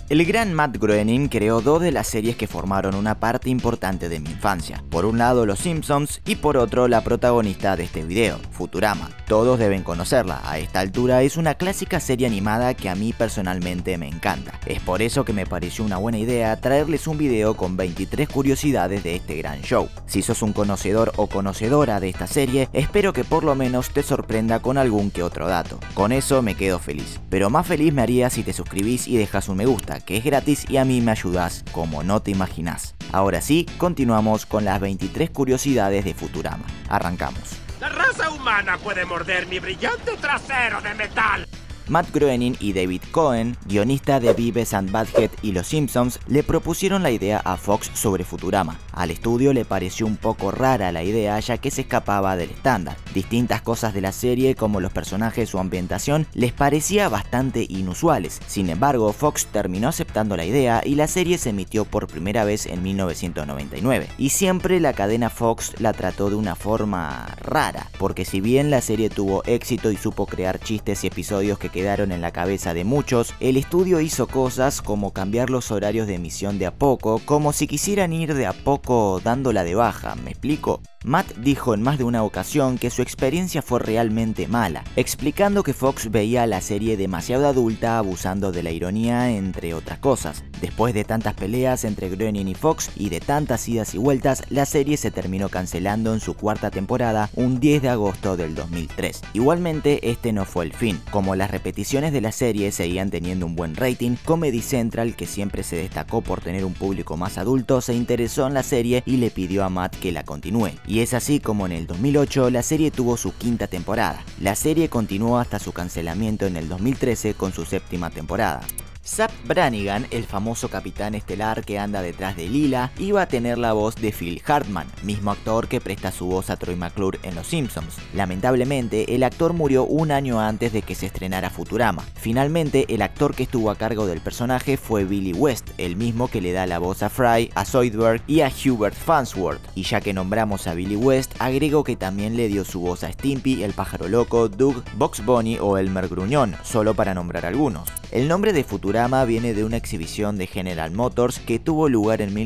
El gran Matt Groening creó dos de las series que formaron una parte importante de mi infancia. Por un lado Los Simpsons y por otro la protagonista de este video, Futurama. Todos deben conocerla, a esta altura es una clásica serie animada que a mí personalmente me encanta. Es por eso que me pareció una buena idea traerles un video con 23 curiosidades de este gran show. Si sos un conocedor o conocedora de esta serie, espero que por lo menos te sorprenda con algún que otro dato. Con eso me quedo feliz. Pero más feliz me haría si te suscribís y dejas un me gusta, que es gratis y a mí me ayudás como no te imaginás. Ahora sí, continuamos con las 23 curiosidades de Futurama. Arrancamos. La raza humana puede morder mi brillante trasero de metal. Matt Groening y David Cohen, guionista de Beavis and Butthead y Los Simpsons, le propusieron la idea a Fox sobre Futurama. Al estudio le pareció un poco rara la idea ya que se escapaba del estándar. Distintas cosas de la serie como los personajes o ambientación les parecía bastante inusuales. Sin embargo, Fox terminó aceptando la idea y la serie se emitió por primera vez en 1999. Y siempre la cadena Fox la trató de una forma rara, porque si bien la serie tuvo éxito y supo crear chistes y episodios que quedaron en la cabeza de muchos, el estudio hizo cosas como cambiar los horarios de emisión de a poco, como si quisieran ir de a poco dándola de baja, ¿me explico? Matt dijo en más de una ocasión que su experiencia fue realmente mala, explicando que Fox veía la serie demasiado adulta, abusando de la ironía, entre otras cosas. Después de tantas peleas entre Groening y Fox y de tantas idas y vueltas, la serie se terminó cancelando en su cuarta temporada un 10 de agosto del 2003. Igualmente, este no fue el fin. Como las repeticiones de la serie seguían teniendo un buen rating, Comedy Central, que siempre se destacó por tener un público más adulto, se interesó en la serie y le pidió a Matt que la continúe. Y es así como en el 2008 la serie tuvo su quinta temporada. La serie continuó hasta su cancelamiento en el 2013 con su séptima temporada. Zap Brannigan, el famoso capitán estelar que anda detrás de Leela, iba a tener la voz de Phil Hartman, mismo actor que presta su voz a Troy McClure en Los Simpsons. Lamentablemente, el actor murió un año antes de que se estrenara Futurama. Finalmente, el actor que estuvo a cargo del personaje fue Billy West, el mismo que le da la voz a Fry, a Zoidberg y a Hubert Farnsworth. Y ya que nombramos a Billy West, agrego que también le dio su voz a Stimpy, el pájaro loco, Doug, Bugs Bunny o Elmer Gruñón, solo para nombrar algunos. El nombre de Futurama viene de una exhibición de General Motors que tuvo lugar en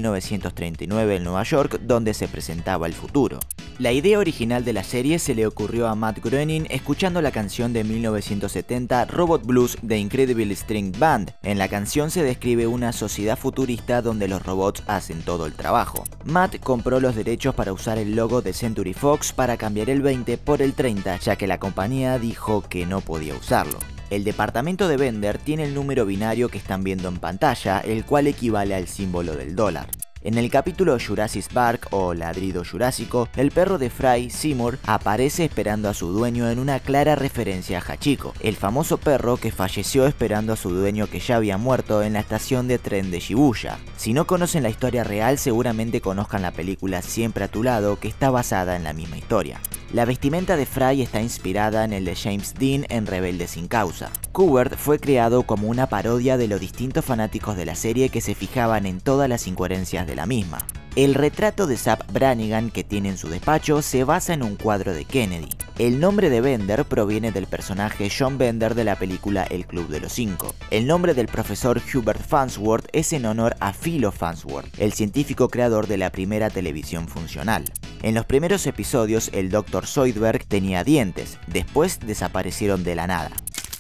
1939 en Nueva York, donde se presentaba el futuro. La idea original de la serie se le ocurrió a Matt Groening escuchando la canción de 1970 Robot Blues de Incredible String Band. En la canción se describe una sociedad futurista donde los robots hacen todo el trabajo. Matt compró los derechos para usar el logo de Century Fox para cambiar el 20 por el 30, ya que la compañía dijo que no podía usarlo. El departamento de Bender tiene el número binario que están viendo en pantalla, el cual equivale al símbolo del dólar. En el capítulo Jurassic Park o Ladrido Jurásico, el perro de Fry, Seymour, aparece esperando a su dueño en una clara referencia a Hachiko, el famoso perro que falleció esperando a su dueño que ya había muerto en la estación de tren de Shibuya. Si no conocen la historia real, seguramente conozcan la película Siempre a tu lado, que está basada en la misma historia. La vestimenta de Fry está inspirada en el de James Dean en Rebelde sin causa. Qbert fue creado como una parodia de los distintos fanáticos de la serie que se fijaban en todas las incoherencias de la misma. El retrato de Zap Brannigan que tiene en su despacho se basa en un cuadro de Kennedy. El nombre de Bender proviene del personaje John Bender de la película El Club de los Cinco. El nombre del profesor Hubert Farnsworth es en honor a Philo Farnsworth, el científico creador de la primera televisión funcional. En los primeros episodios el Dr. Zoidberg tenía dientes, después desaparecieron de la nada.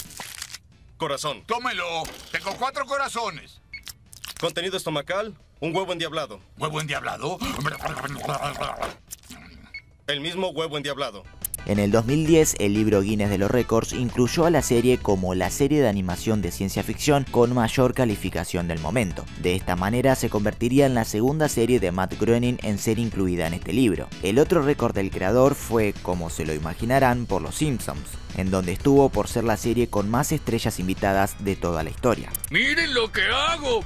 Corazón. Tómelo. Tengo 4 corazones. Contenido estomacal, un huevo endiablado. ¿Huevo endiablado? El mismo huevo endiablado. En el 2010, el libro Guinness de los Récords incluyó a la serie como la serie de animación de ciencia ficción con mayor calificación del momento. De esta manera se convertiría en la segunda serie de Matt Groening en ser incluida en este libro. El otro récord del creador fue, como se lo imaginarán, por Los Simpsons, en donde estuvo por ser la serie con más estrellas invitadas de toda la historia. ¡Miren lo que hago!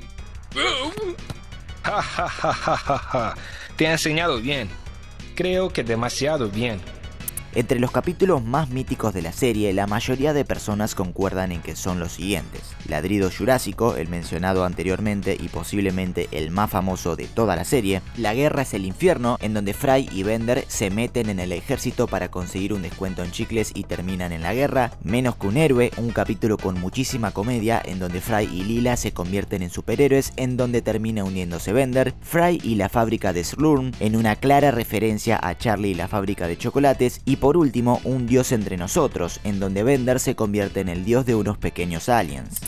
Ja, ja, ja, ja, ja, ja. Te ha enseñado bien. Creo que demasiado bien. Entre los capítulos más míticos de la serie, la mayoría de personas concuerdan en que son los siguientes: Ladrido Jurásico, el mencionado anteriormente y posiblemente el más famoso de toda la serie; La Guerra es el Infierno, en donde Fry y Bender se meten en el ejército para conseguir un descuento en chicles y terminan en la guerra; Menos que un héroe, un capítulo con muchísima comedia en donde Fry y Leela se convierten en superhéroes, en donde termina uniéndose Bender; Fry y la fábrica de Slurm, en una clara referencia a Charlie y la fábrica de chocolates; y por último, Un Dios entre nosotros, en donde Bender se convierte en el dios de unos pequeños aliens.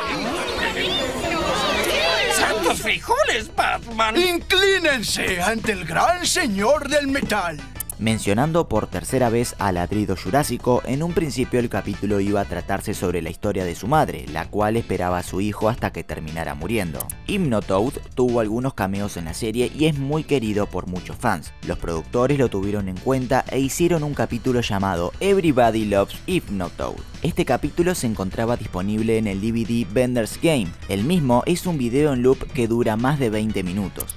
¡Santos frijoles, Batman! ¡Inclínense ante el gran señor del metal! Mencionando por tercera vez a Ladrido Jurásico, en un principio el capítulo iba a tratarse sobre la historia de su madre, la cual esperaba a su hijo hasta que terminara muriendo. Hypnotoad tuvo algunos cameos en la serie y es muy querido por muchos fans. Los productores lo tuvieron en cuenta e hicieron un capítulo llamado Everybody Loves Hypnotoad. Este capítulo se encontraba disponible en el DVD Bender's Game. El mismo es un video en loop que dura más de 20 minutos.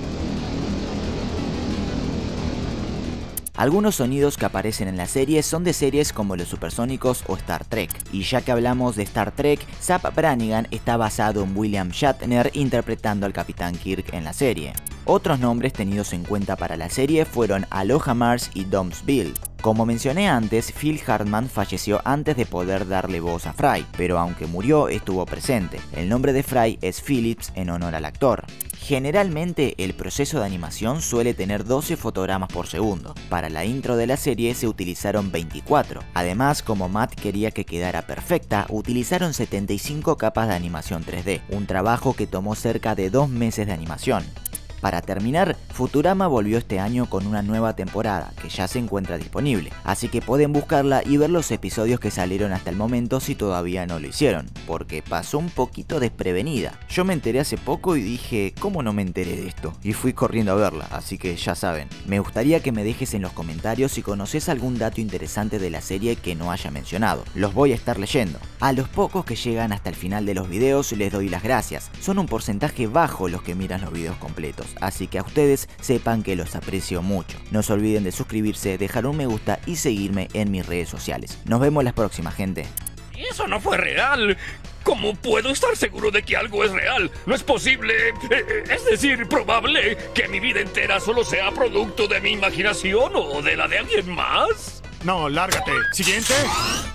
Algunos sonidos que aparecen en la serie son de series como Los Supersónicos o Star Trek. Y ya que hablamos de Star Trek, Zapp Brannigan está basado en William Shatner interpretando al Capitán Kirk en la serie. Otros nombres tenidos en cuenta para la serie fueron Aloha Mars y Domsville. Como mencioné antes, Phil Hartman falleció antes de poder darle voz a Fry, pero aunque murió estuvo presente. El nombre de Fry es Phillips en honor al actor. Generalmente el proceso de animación suele tener 12 fotogramas por segundo. Para la intro de la serie se utilizaron 24. Además, como Matt quería que quedara perfecta, utilizaron 75 capas de animación 3D, un trabajo que tomó cerca de 2 meses de animación. Para terminar, Futurama volvió este año con una nueva temporada, que ya se encuentra disponible, así que pueden buscarla y ver los episodios que salieron hasta el momento si todavía no lo hicieron, porque pasó un poquito desprevenida. Yo me enteré hace poco y dije, ¿cómo no me enteré de esto? Y fui corriendo a verla, así que ya saben. Me gustaría que me dejes en los comentarios si conoces algún dato interesante de la serie que no haya mencionado. Los voy a estar leyendo. A los pocos que llegan hasta el final de los videos les doy las gracias. Son un porcentaje bajo los que miran los videos completos, así que a ustedes sepan que los aprecio mucho. No se olviden de suscribirse, dejar un me gusta y seguirme en mis redes sociales. Nos vemos la próxima, gente. ¡Eso no fue real! ¿Cómo puedo estar seguro de que algo es real? No es posible, es decir, probable, que mi vida entera solo sea producto de mi imaginación o de la de alguien más. No, lárgate. Siguiente.